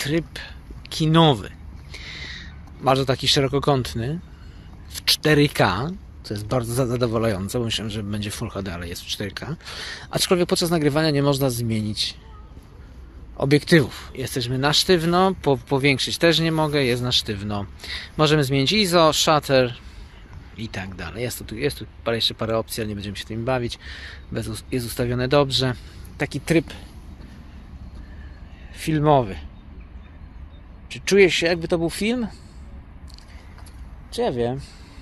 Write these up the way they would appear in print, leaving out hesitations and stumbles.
tryb kinowy. Bardzo taki szerokokątny, w 4K, co jest bardzo zadowalające, bo myślałem, że będzie Full HD, ale jest w 4K. Aczkolwiek podczas nagrywania nie można zmienić obiektywów. Jesteśmy na sztywno, powiększyć też nie mogę, jest na sztywno. Możemy zmienić ISO, shutter i tak dalej. Jest tu jeszcze parę opcji, ale nie będziemy się tym bawić. Jest ustawione dobrze. Taki tryb filmowy. Czy czujesz się, jakby to był film? Czy ja wiem?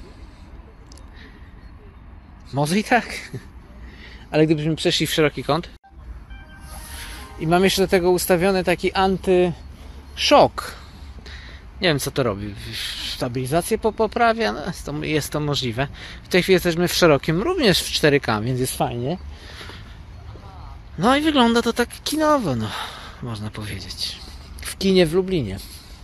Może i tak. Ale gdybyśmy przeszli w szeroki kąt i mam jeszcze do tego ustawiony taki antyszok. Nie wiem, co to robi. Stabilizację poprawia? No, jest to możliwe. W tej chwili jesteśmy w szerokim, również w 4K, więc jest fajnie. No i wygląda to tak kinowo, no, można powiedzieć. W kinie w Lublinie.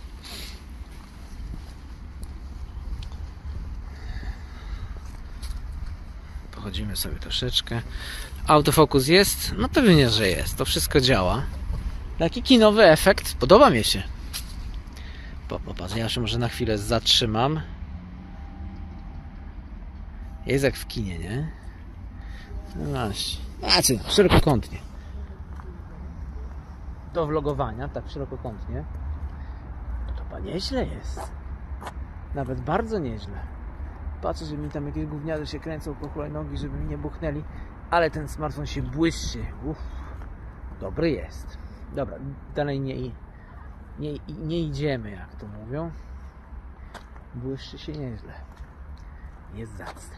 Pochodzimy sobie troszeczkę. Autofokus jest? No pewnie, że jest. To wszystko działa. Taki kinowy efekt. Podoba mi się. Popatrz, ja się może na chwilę zatrzymam. Jest jak w kinie, nie? No właśnie. Znaczy, szerokokątnie. Do vlogowania, tak szerokokątnie. To chyba nieźle jest. Nawet bardzo nieźle. Patrzę, że mi tam jakieś gówniarze się kręcą po hulajnogi, żeby mi nie buchnęli. Ale ten smartfon się błyszczy. Dobry jest. Dobra, dalej nie idziemy, jak to mówią. Błyszczy się nieźle. Jest zacny.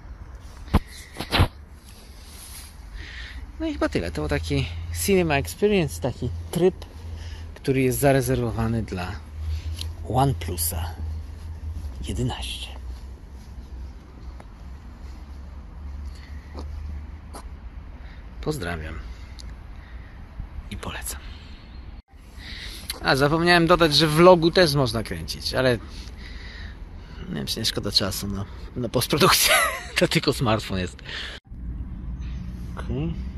No i chyba tyle. To był taki Cinema Experience, taki tryb, który jest zarezerwowany dla OnePlusa 11. Pozdrawiam i polecam. A zapomniałem dodać, że w vlogu też można kręcić, ale nie wiem, czy nie szkoda czasu na postprodukcję. To tylko smartfon jest. Okay.